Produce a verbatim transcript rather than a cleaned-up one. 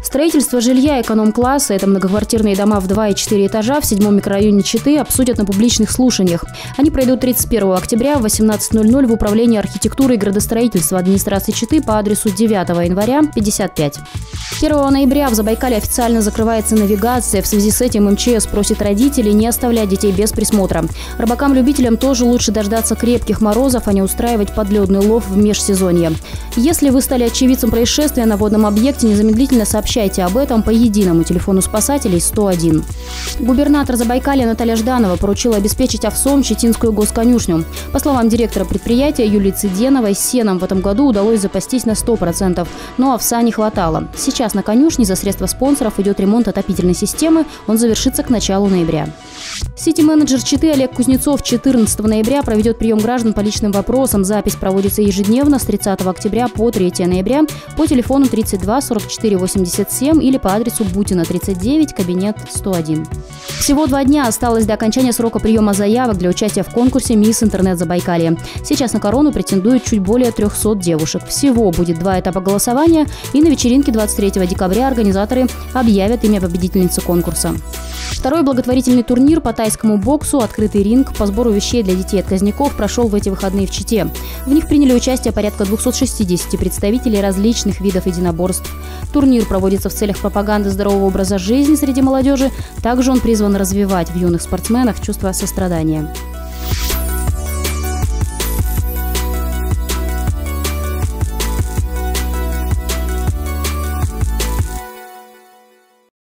Строительство жилья эконом-класса – это многоквартирные дома в два и четыре этажа в седьмом микрорайоне Читы – обсудят на публичных слушаниях. Они пройдут тридцать первого октября в восемнадцать ноль ноль в Управлении архитектуры и градостроительства администрации Читы по адресу девятого января, пятьдесят пять. первого ноября в Забайкалье официально закрывается навигация. В связи с этим эм че эс просит родителей не оставлять детей без присмотра. Рыбакам-любителям тоже лучше дождаться крепких морозов, а не устраивать подледный лов в межсезонье. Если вы стали очевидцем происшествия на водном объекте, незамедлительно сообщайте об этом по единому телефону спасателей сто один. Губернатор Забайкалья Наталья Жданова поручила обеспечить овсом Читинскую госконюшню. По словам директора предприятия Юлии Циденовой, сеном в этом году удалось запастись на сто процентов, но овса не хватало. Сейчас на конюшне за средства спонсоров идет ремонт отопительной системы, он завершится к началу ноября. Сити-менеджер Читы Олег Кузнецов четырнадцатого ноября проведет прием граждан по личным вопросам. Запись проводится ежедневно с тридцатого октября по третьего ноября по телефону тридцать два сорок четыре восемьдесят семь или по адресу Бутина тридцать девять, кабинет сто один. Всего два дня осталось до окончания срока приема заявок для участия в конкурсе «Мисс Интернет Забайкалье». Сейчас на корону претендуют чуть более трехсот девушек. Всего будет два этапа голосования, и на вечеринке двадцать третьего декабря организаторы объявят имя победительницы конкурса. Второй благотворительный турнир по тайскому боксу «Открытый ринг» по сбору вещей для детей-отказников прошел в эти выходные в Чите. В них приняли участие порядка двухсот шестидесяти представителей различных видов единоборств. Турнир проводится в целях пропаганды здорового образа жизни среди молодежи. Также он призван развивать в юных спортсменах чувство сострадания.